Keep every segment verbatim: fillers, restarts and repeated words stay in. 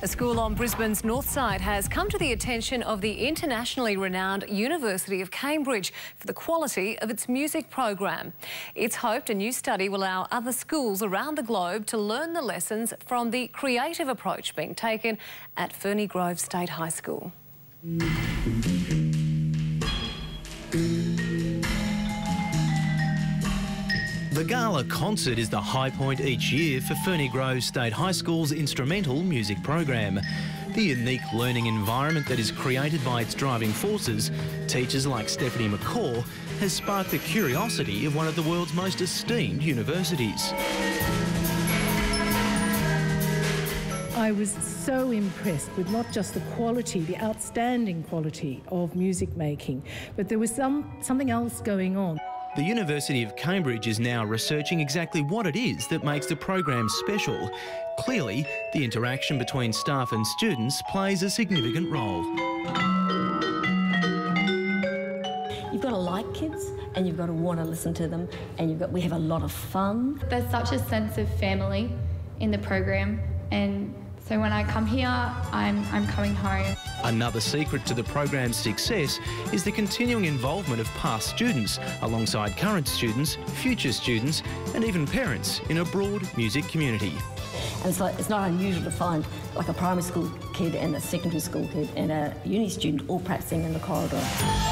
A school on Brisbane's north side has come to the attention of the internationally renowned University of Cambridge for the quality of its music program. It's hoped a new study will allow other schools around the globe to learn the lessons from the creative approach being taken at Ferny Grove State High School. The Gala concert is the high point each year for Ferny Grove State High School's instrumental music program. The unique learning environment that is created by its driving forces, teachers like Stephanie McCaw, has sparked the curiosity of one of the world's most esteemed universities. I was so impressed with not just the quality, the outstanding quality of music making, but there was some, something else going on. The University of Cambridge is now researching exactly what it is that makes the program special. Clearly, the interaction between staff and students plays a significant role. You've got to like kids and you've got to want to listen to them, and you've got, we have a lot of fun. There's such a sense of family in the program, and so when I come here, I'm, I'm coming home. Another secret to the program's success is the continuing involvement of past students alongside current students, future students and even parents in a broad music community. And it's, like, it's not unusual to find like a primary school kid and a secondary school kid and a uni student all practicing in the corridor.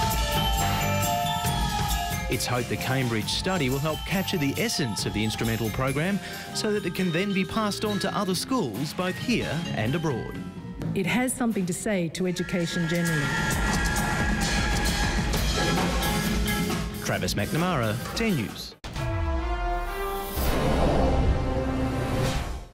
It's hoped the Cambridge study will help capture the essence of the instrumental program so that it can then be passed on to other schools both here and abroad. It has something to say to education generally. Travis McNamara, ten News.